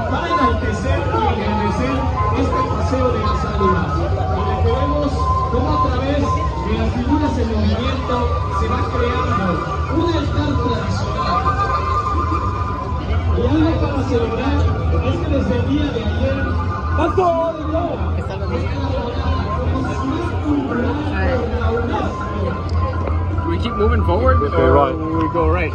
para enaltecer y engrandecer este paseo de las ánimas, donde queremos cómo a través de las figuras en movimiento se va creando un altar tradicional. Y algo para celebrar es que desde el día de ayer we keep moving forward or we go right?